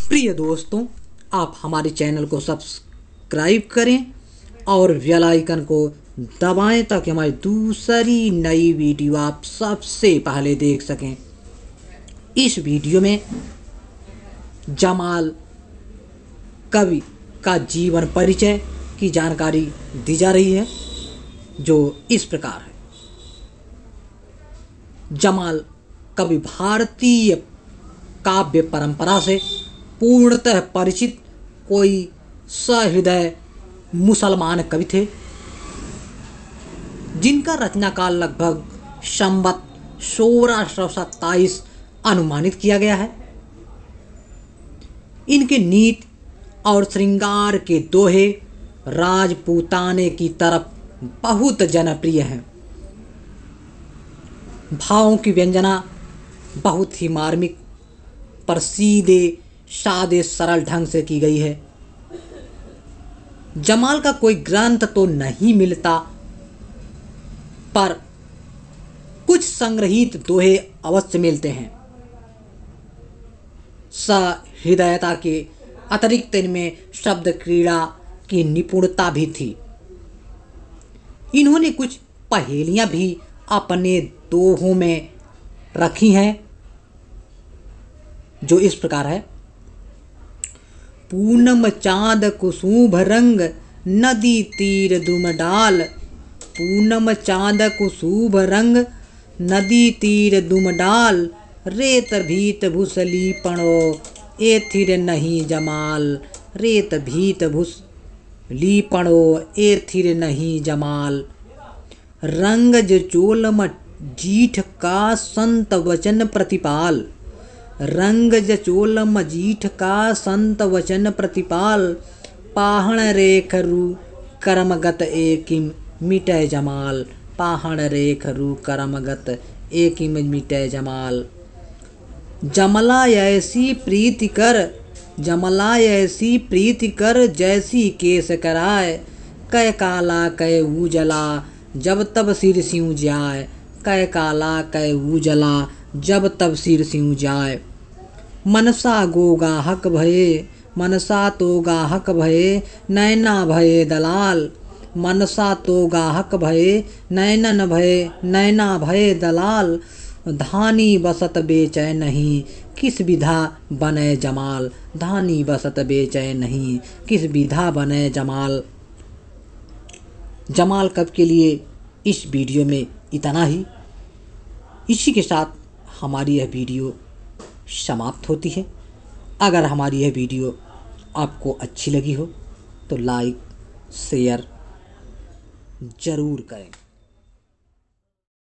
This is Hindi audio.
प्रिय दोस्तों, आप हमारे चैनल को सब्सक्राइब करें और बेल आइकन को दबाएं ताकि हमारी दूसरी नई वीडियो आप सबसे पहले देख सकें। इस वीडियो में जमाल कवि का जीवन परिचय की जानकारी दी जा रही है, जो इस प्रकार है। जमाल कवि भारतीय काव्य परंपरा से पूर्णतः परिचित कोई सहृदय मुसलमान कवि थे, जिनका रचना काल लगभग संवत 1627 अनुमानित किया गया है। इनके नीति और श्रृंगार के दोहे राजपूताने की तरफ बहुत जनप्रिय हैं। भावों की व्यंजना बहुत ही मार्मिक पर सीधे सादे सरल ढंग से की गई है। जमाल का कोई ग्रंथ तो नहीं मिलता, पर कुछ संग्रहित दोहे अवश्य मिलते हैं। सहृदयता के अतिरिक्त इनमें शब्द क्रीड़ा की निपुणता भी थी। इन्होंने कुछ पहेलियां भी अपने दोहों में रखी हैं, जो इस प्रकार है। पूनम चाँद कुसुम रंग नदी तीर दुम डाल। पूनम चाँद कुसुम रंग नदी तीर दुम डाल। रेत भीत भूसली पणो ए थिर नहीं जमाल। रेत भीत भूसली पणो ए थिर नहीं जमाल। रंगज चोलम जीठ का संत वचन प्रतिपाल। रंगज चोलम जीठ का संत वचन प्रतिपाल। पाहण रेख रू कर्मगत एकिम मिटय जमाल। पाहण रेख रू कर्मगत एकिम मिटय जमाल। जमला ऐसी प्रीति कर। जमला ऐसी प्रीति कर जैसी केस कराए। कै काला कै उजला जब तब सिर सिंह जाए। कै काला कै उजला जब तब सिर सिंह जाए। मनसा गो गाहक भये। मनसा तो गाहक भये नैना भये दलाल। मनसा तो गाहक भये नैनन भये नैना भये दलाल। धानी बसत बेचै नहीं किस विधा बने जमाल। धानी बसत बेचै नहीं किस विधा बने जमाल। जमाल कवि के लिए इस वीडियो में इतना ही। इसी के साथ हमारी यह वीडियो समाप्त होती है। अगर हमारी यह वीडियो आपको अच्छी लगी हो तो लाइक शेयर ज़रूर करें।